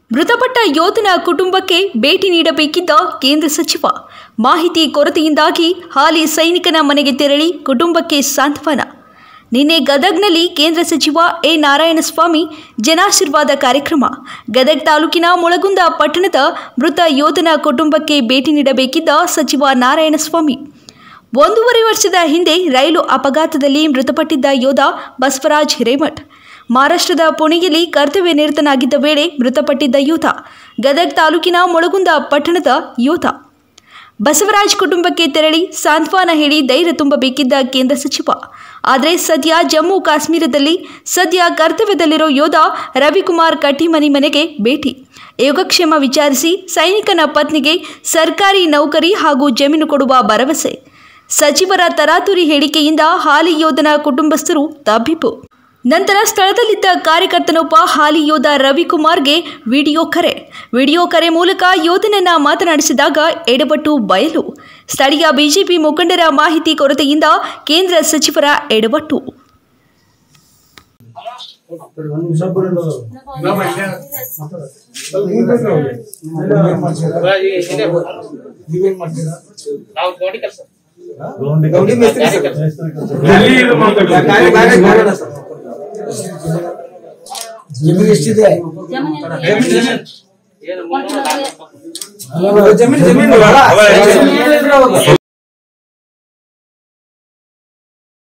ಮೃತಪಟ್ಟ ಯೋಧನ ಕುಟುಂಬಕ್ಕೆ ಭೇಟಿ ನೀಡಬೇಕಿದ್ದ ಕೇಂದ್ರ ಸಚಿವ ಮಾಹಿತಿ ಕೊರತೆಯಿಂದಾಗಿ ಹಾಲಿ ಸೈನಿಕನ ಮನೆಗೆ ತೆರಳಿ ಕುಟುಂಬಕ್ಕೆ ಸಾಂತ್ವನ. ನಿನ್ನೆ ಗದಗ್ನಲ್ಲಿ ಕೇಂದ್ರ ಸಚಿವ ಎ ನಾರಾಯಣಸ್ವಾಮಿ ಜನಾಶೀರ್ವಾದ ಕಾರ್ಯಕ್ರಮ. ಗದಗ ತಾಲೂಕಿನ ಮುಳಗುಂದ ಪಟ್ಟಣದ ಮೃತ ಯೋಧನ ಕುಟುಂಬಕ್ಕೆ ಭೇಟಿ ನೀಡಬೇಕಿದ್ದ ಸಚಿವ ನಾರಾಯಣಸ್ವಾಮಿ 1.5 ವರ್ಷದ ಹಿಂದೆ ರೈಲು ಅಪಘಾತದಲ್ಲಿ ಮೃತಪಟ್ಟಿದ್ದ ಯೋಧ ಬಸವರಾಜ್ ಹಿರೇಮಠ ಮಹಾರಾಷ್ಟ್ರದ ಪುಣೆಯಲ್ಲಿ ಕರ್ತವ್ಯ ನಿರತನಾಗಿದ್ದ ವೇಳೆ ಮೃತಪಟ್ಟಿದ್ದ ಯೋಧ ಗದಗ ತಾಲೂಕಿನ ಮುಳಗುಂದ ಪಟ್ಟಣದ ಯೋಧ ಬಸವರಾಜ್ ಕುಟುಂಬಕ್ಕೆ ತೆರಳಿ ಸಾಂತ್ವನ ಹೇಳಿ ಧೈರ್ಯ ತುಂಬಬೇಕಿದ್ದ ಕೇಂದ್ರ ಸಚಿವ. ಆದರೆ ಸದ್ಯ ಜಮ್ಮು ಕಾಶ್ಮೀರದಲ್ಲಿ ಕರ್ತವ್ಯದಲ್ಲಿರೋ ಯೋಧ ರವಿಕುಮಾರ್ ಕಟ್ಟಿಮನಿ ಮನೆಗೆ ಭೇಟಿ, ಯೋಗಕ್ಷೇಮ ವಿಚಾರಿಸಿ ಸೈನಿಕನ ಪತ್ನಿಗೆ ಸರ್ಕಾರಿ ನೌಕರಿ ಹಾಗೂ ಜಮೀನು ಕೊಡುವ ಭರವಸೆ. ಸಚಿವರ ತರಾತುರಿ ಹೇಳಿಕೆಯಿಂದ ಹಾಲಿ ಯೋಧನ ಕುಟುಂಬಸ್ಥರು ತಬ್ಬಿಬ್ಬು. ನಂತರ ಸ್ಥಳದಲ್ಲಿದ್ದ ಕಾರ್ಯಕರ್ತನೊಬ್ಬ ಹಾಲಿ ಯೋಧ ರವಿಕುಮಾರ್ಗೆ ವಿಡಿಯೋ ಕರೆ ಮೂಲಕ ಯೋಧನನ್ನ ಮಾತನಾಡಿಸಿದಾಗ ಎಡವಟ್ಟು ಬಯಲು. ಸ್ಥಳೀಯ ಬಿಜೆಪಿ ಮುಖಂಡರ ಮಾಹಿತಿ ಕೊರತೆಯಿಂದ ಕೇಂದ್ರ ಸಚಿವರ ಎಡವಟ್ಟು. जमीन एष्टिदे जमीन